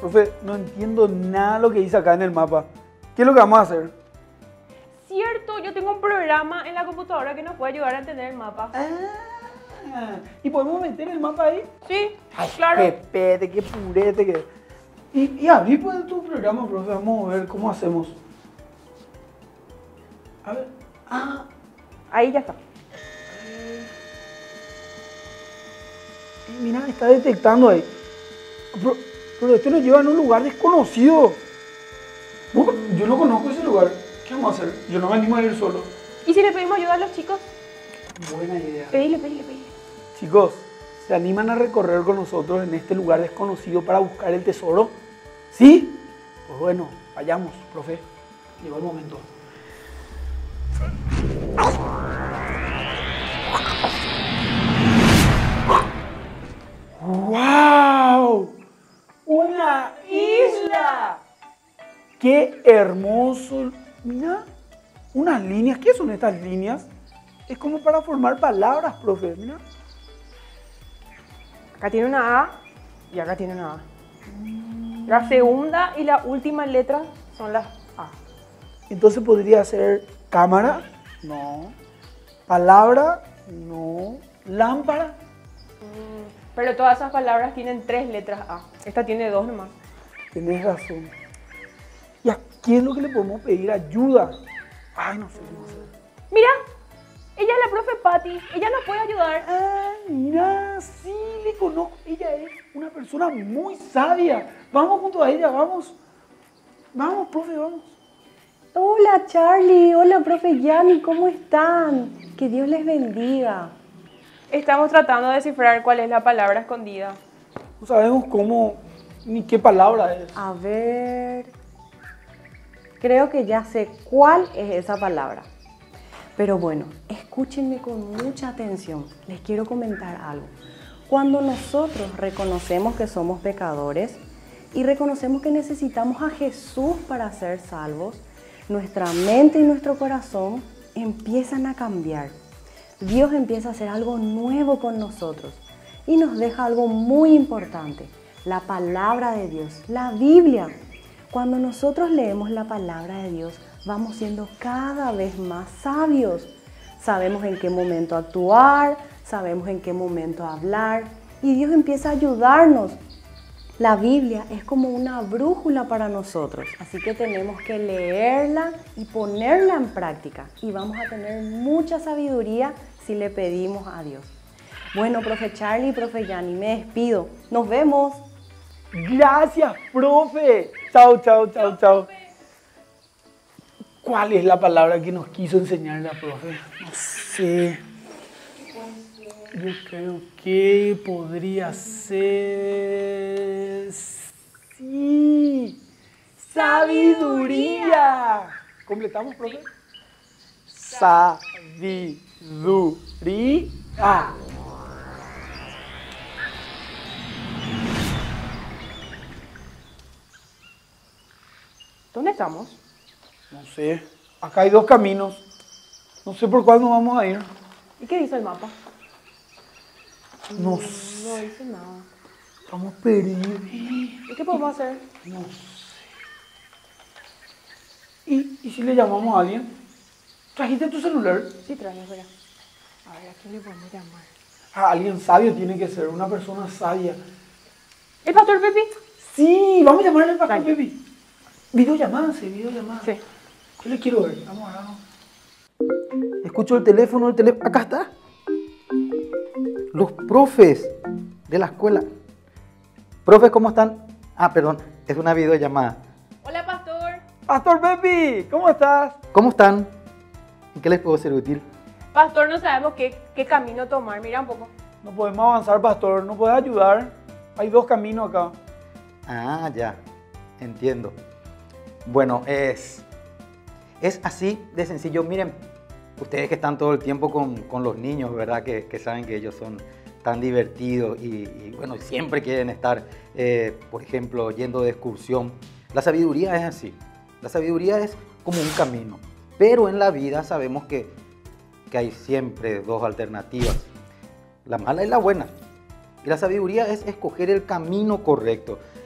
Profe, no entiendo nada de lo que dice acá en el mapa. ¿Qué es lo que vamos a hacer? Cierto, yo tengo un programa en la computadora que nos puede ayudar a entender el mapa. ¿Y podemos meter el mapa ahí? Sí, Ay, claro. qué pete, qué purete, qué... Y abrí pues tu programa, profe, vamos a ver cómo hacemos. A ver, Ahí ya está. mira, está detectando ahí. Pero este nos lleva a un lugar desconocido. Yo no conozco ese lugar. ¿Qué vamos a hacer? Yo no me animo a ir solo. ¿Y si le pedimos ayuda a los chicos? Buena idea. Pedile. Chicos, ¿se animan a recorrer con nosotros en este lugar desconocido para buscar el tesoro? ¿Sí? Pues bueno, vayamos, profe. Llegó el momento. ¡Wow! ¡Una isla! ¡Qué hermoso! Mira, unas líneas. ¿Qué son estas líneas? Es como para formar palabras, profe. Mira. Acá tiene una A y acá tiene una A. La segunda y la última letra son las A. Entonces podría ser cámara, no. Palabra, no. Lámpara. Pero todas esas palabras tienen 3 letras A. Esta tiene 2 nomás. Tenés razón. ¿Y a quién es lo que le podemos pedir ayuda? Ay, no sé. Mira, ella es la profe Patty. Ella nos puede ayudar. Ah, mira, sí, le conozco. Ella es una persona muy sabia. Vamos junto a ella, vamos. Vamos, profe, vamos. Hola Charlie, hola profe Yanni, ¿cómo están? Que Dios les bendiga. Estamos tratando de descifrar cuál es la palabra escondida. No sabemos cómo ni qué palabra es. A ver, creo que ya sé cuál es esa palabra. Pero bueno, escúchenme con mucha atención. Les quiero comentar algo. Cuando nosotros reconocemos que somos pecadores y reconocemos que necesitamos a Jesús para ser salvos, nuestra mente y nuestro corazón empiezan a cambiar. Dios empieza a hacer algo nuevo con nosotros y nos deja algo muy importante, la palabra de Dios, la Biblia. Cuando nosotros leemos la palabra de Dios, vamos siendo cada vez más sabios. Sabemos en qué momento actuar, sabemos en qué momento hablar y Dios empieza a ayudarnos. La Biblia es como una brújula para nosotros, así que tenemos que leerla y ponerla en práctica y vamos a tener mucha sabiduría si le pedimos a Dios. Bueno, profe Charlie y profe Yanni, me despido. Nos vemos. Gracias, profe. Chao. ¿Cuál es la palabra que nos quiso enseñar la profe? No sé. Yo creo que podría ser... Sí. Sabiduría. ¿Completamos, profe? Sabiduría. ¿Dónde estamos? No sé. Acá hay 2 caminos. No sé por cuál nos vamos a ir. ¿Y qué dice el mapa? No No sé. dice nada. Estamos perdidos. ¿Y qué podemos hacer? No sé. ¿Y si le llamamos a alguien? ¿Trajiste tu celular? Sí, tráeme, espera. A ver, ¿a quién le podemos llamar? A alguien sabio tiene que ser, una persona sabia. ¿El pastor Pepi? Sí, vamos a llamarle al pastor Dale. Pepi. Videollamada, sí, videollamada. Sí. Yo le quiero ver. Vamos a verlo. Escucho el teléfono. Acá está. Los profes de la escuela. Profes, ¿cómo están? Ah, perdón, es una videollamada. Hola, pastor. Pastor Pepi, ¿cómo estás? ¿Cómo están? ¿En qué les puedo ser útil? Pastor, no sabemos qué camino tomar. Mira un poco. No podemos avanzar, pastor. ¿No puedes ayudar? Hay 2 caminos acá. Ah, ya, entiendo. Bueno, es así de sencillo. Miren, ustedes que están todo el tiempo con los niños, ¿verdad? Que saben que ellos son tan divertidos y bueno, siempre quieren estar, por ejemplo, yendo de excursión. La sabiduría es así. La sabiduría es como un camino. Pero en la vida sabemos que hay siempre 2 alternativas. La mala y la buena. Y la sabiduría es escoger el camino correcto.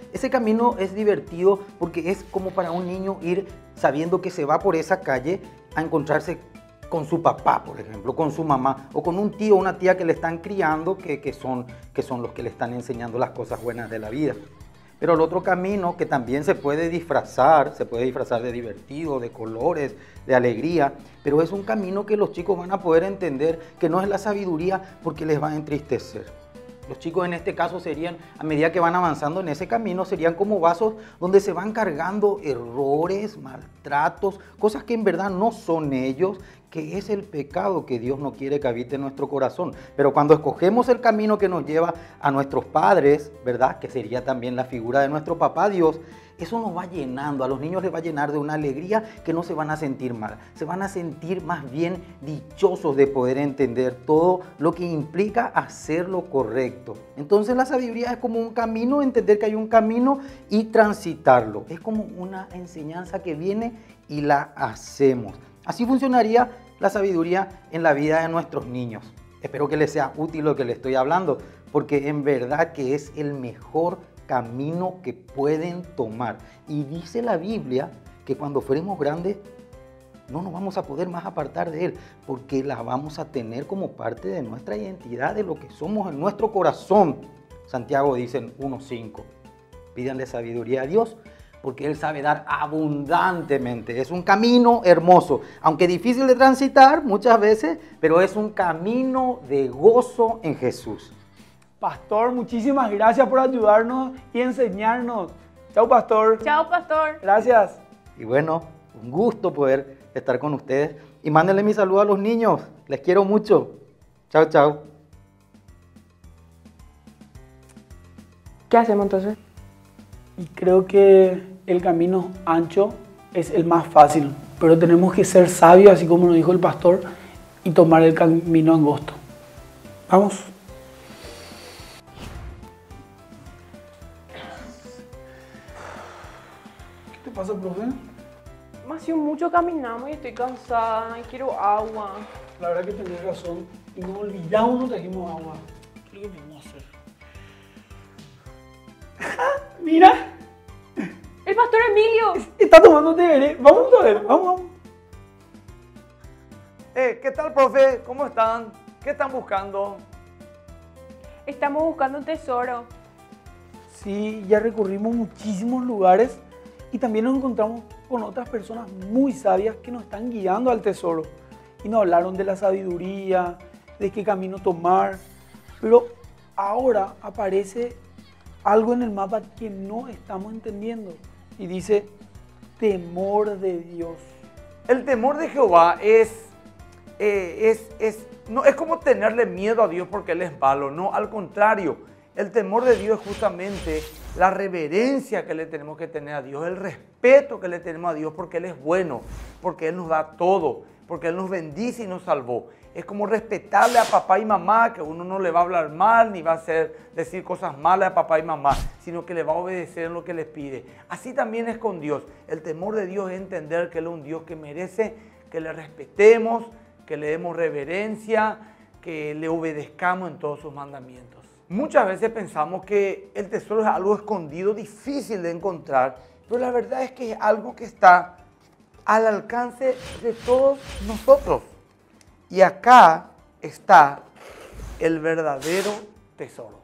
ese camino es divertido porque es como para un niño ir sabiendo que se va por esa calle a encontrarse con su papá, por ejemplo, con su mamá, o con un tío o una tía que le están criando, que son los que le están enseñando las cosas buenas de la vida. Pero el otro camino que también se puede disfrazar de divertido, de colores, de alegría, pero es un camino que los chicos van a poder entender que no es la sabiduría porque les va a entristecer. Los chicos en este caso serían, a medida que van avanzando en ese camino, serían como vasos donde se van cargando errores, maltratos, cosas que en verdad no son ellos, que es el pecado que Dios no quiere que habite en nuestro corazón. Pero cuando escogemos el camino que nos lleva a nuestros padres, ¿verdad? Que sería también la figura de nuestro papá Dios, eso nos va llenando, a los niños les va a llenar de una alegría que no se van a sentir mal, se van a sentir más bien dichosos de poder entender todo lo que implica hacer lo correcto. Entonces la sabiduría es como un camino, entender que hay un camino y transitarlo. Es como una enseñanza que viene y la hacemos. Así funcionaría la sabiduría en la vida de nuestros niños. Espero que les sea útil lo que les estoy hablando, porque en verdad que es el mejor camino que pueden tomar. Y dice la Biblia que cuando fuéramos grandes no nos vamos a poder más apartar de Él, porque la vamos a tener como parte de nuestra identidad, de lo que somos en nuestro corazón. Santiago dice en 1:5, pídanle sabiduría a Dios, porque Él sabe dar abundantemente. Es un camino hermoso, aunque difícil de transitar muchas veces, pero es un camino de gozo en Jesús. Pastor, muchísimas gracias por ayudarnos y enseñarnos. Chao, Pastor. Chao, pastor. Gracias. Y bueno, un gusto poder estar con ustedes. Y mándenle mi saludo a los niños. Les quiero mucho. Chao, chao. ¿Qué hacemos entonces? Y creo que el camino ancho es el más fácil, pero tenemos que ser sabios, así como nos dijo el pastor, y tomar el camino angosto. Vamos. ¿Qué te pasa, profe? Ha sido mucho caminamos y estoy cansada y quiero agua. La verdad que tenés razón. Y no olvidamos, no trajimos agua. ¿Qué es lo que vamos a hacer? ¡Mira! ¡El pastor Emilio! Está tomando té, vamos a ver, vamos. ¿Qué tal, profe? ¿Cómo están? ¿Qué están buscando? Estamos buscando un tesoro. Sí, ya recorrimos muchísimos lugares y también nos encontramos con otras personas muy sabias que nos están guiando al tesoro. Y nos hablaron de la sabiduría, de qué camino tomar. Pero ahora aparece algo en el mapa que no estamos entendiendo. Y dice, temor de Dios. El temor de Jehová no es como tenerle miedo a Dios porque Él es malo. No, al contrario. El temor de Dios es justamente la reverencia que le tenemos que tener a Dios, el respeto que le tenemos a Dios porque Él es bueno, porque Él nos da todo, porque Él nos bendice y nos salvó. Es como respetarle a papá y mamá, que uno no le va a hablar mal ni va a decir cosas malas a papá y mamá, sino que le va a obedecer en lo que les pide. Así también es con Dios. El temor de Dios es entender que Él es un Dios que merece que le respetemos, que le demos reverencia, que le obedezcamos en todos sus mandamientos. Muchas veces pensamos que el tesoro es algo escondido, difícil de encontrar, pero la verdad es que es algo que está al alcance de todos nosotros. Y acá está el verdadero tesoro.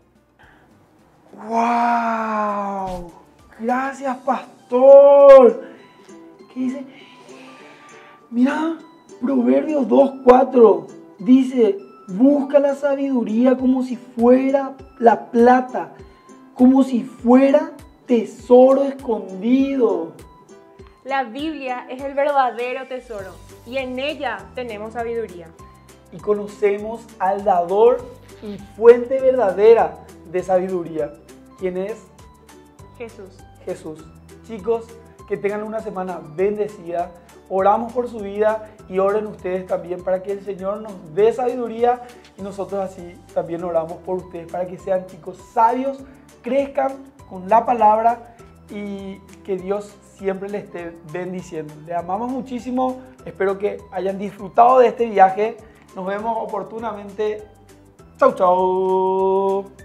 ¡Wow! Gracias, pastor. ¿Qué dice? Mira, Proverbios 2:4 dice, busca la sabiduría como si fuera la plata, como si fuera tesoro escondido. La Biblia es el verdadero tesoro y en ella tenemos sabiduría. Y conocemos al dador y fuente verdadera de sabiduría. ¿Quién es? Jesús. Jesús. Chicos, que tengan una semana bendecida. Oramos por su vida y oren ustedes también para que el Señor nos dé sabiduría y nosotros así también oramos por ustedes para que sean chicos sabios, crezcan con la palabra y que Dios siempre les esté bendiciendo. Les amamos muchísimo, espero que hayan disfrutado de este viaje. Nos vemos oportunamente. Chau, chau.